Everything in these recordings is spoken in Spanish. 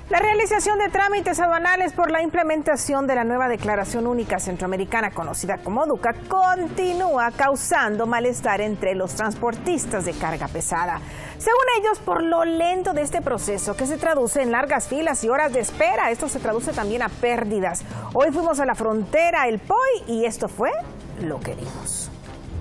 La realización de trámites aduanales por la implementación de la nueva Declaración Única Centroamericana, conocida como DUCA, continúa causando malestar entre los transportistas de carga pesada. Según ellos, por lo lento de este proceso, que se traduce en largas filas y horas de espera, esto se traduce también a pérdidas. Hoy fuimos a la frontera El Poy y esto fue lo que vimos.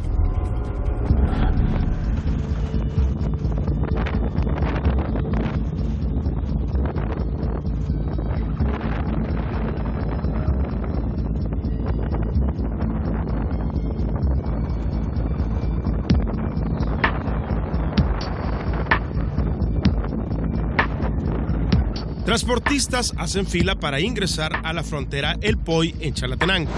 Transportistas hacen fila para ingresar a la frontera El Poy en Chalatenango.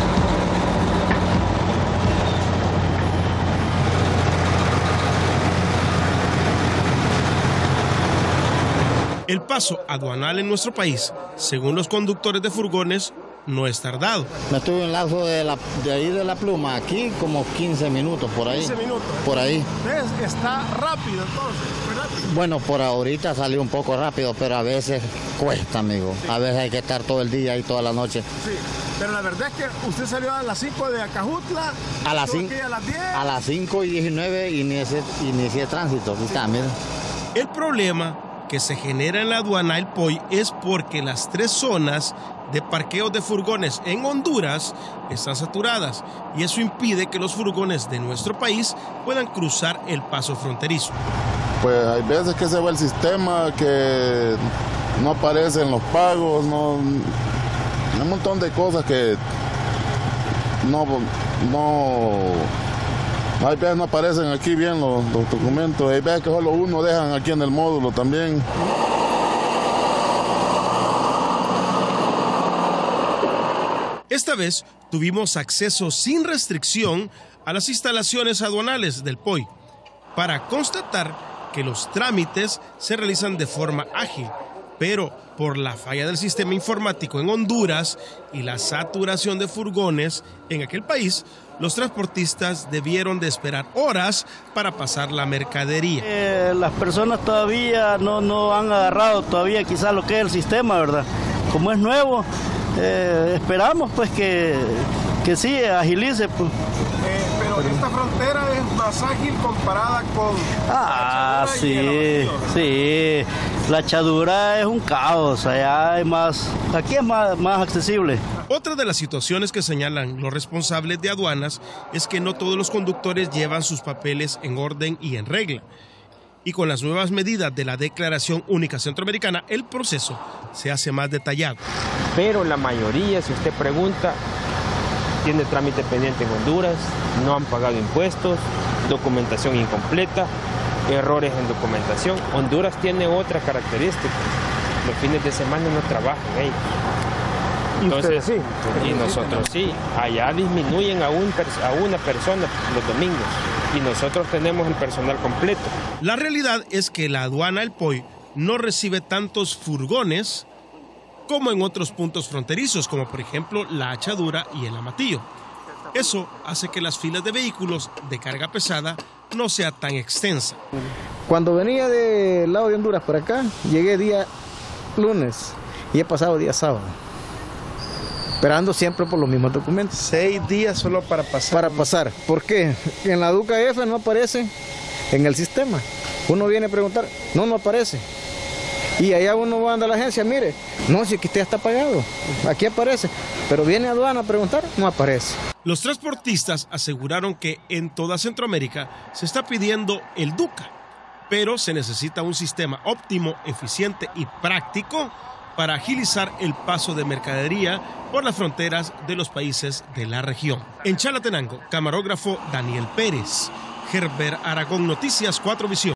El paso aduanal en nuestro país, según los conductores de furgones, no es tardado. Me tuve un lapso de ahí de la Pluma, aquí como 15 minutos por ahí. 15 minutos. Por ahí. ¿Ves? Está rápido entonces, ¿verdad? Bueno, por ahorita salió un poco rápido, pero a veces cuesta, amigo. Sí. A veces hay que estar todo el día y toda la noche. Sí, pero la verdad es que usted salió a las 5 de Acajutla. A las 5. A las 5:19 inicié tránsito. Aquí está, mira. El problema que se genera en la aduana El Poy es porque las 3 zonas de parqueo de furgones en Honduras están saturadas y eso impide que los furgones de nuestro país puedan cruzar el paso fronterizo. Pues hay veces que se va el sistema, que no aparecen los pagos, no, hay un montón de cosas que hay veces no aparecen aquí bien los documentos, hay veces que solo uno dejan aquí en el módulo también. Esta vez tuvimos acceso sin restricción a las instalaciones aduanales del Poy para constatar que los trámites se realizan de forma ágil, pero por la falla del sistema informático en Honduras y la saturación de furgones en aquel país, los transportistas debieron de esperar horas para pasar la mercadería. Las personas todavía no han agarrado todavía quizás lo que es el sistema, ¿verdad? Como es nuevo, esperamos pues que sí, agilice. Pues. Pero esta frontera es más ágil comparada con... Sí. La Chadura es un caos, allá hay aquí es más accesible. Otra de las situaciones que señalan los responsables de aduanas es que no todos los conductores llevan sus papeles en orden y en regla. Y con las nuevas medidas de la Declaración Única Centroamericana, el proceso se hace más detallado. Pero la mayoría, si usted pregunta, tiene trámite pendiente en Honduras, no han pagado impuestos, documentación incompleta, errores en documentación. Honduras tiene otra característica, los fines de semana no trabajan ellos. Entonces, sí. Y nosotros sí, allá disminuyen a una persona los domingos y nosotros tenemos el personal completo. La realidad es que la aduana El Poy no recibe tantos furgones como en otros puntos fronterizos, como por ejemplo la Achadura y el Amatillo. Eso hace que las filas de vehículos de carga pesada no sea tan extensa. Cuando venía del lado de Honduras por acá, llegué día lunes y he pasado día sábado, esperando siempre por los mismos documentos. 6 días solo para pasar. Para pasar. ¿Por qué? En la DUCA F no aparece en el sistema. Uno viene a preguntar, no aparece. Y allá uno va a la agencia, mire, no, si aquí usted está pagado, aquí aparece, pero viene a aduana a preguntar, no aparece. Los transportistas aseguraron que en toda Centroamérica se está pidiendo el DUCA, pero se necesita un sistema óptimo, eficiente y práctico para agilizar el paso de mercadería por las fronteras de los países de la región. En Chalatenango, camarógrafo Daniel Pérez, Herbert Aragón, Noticias 4 Visión.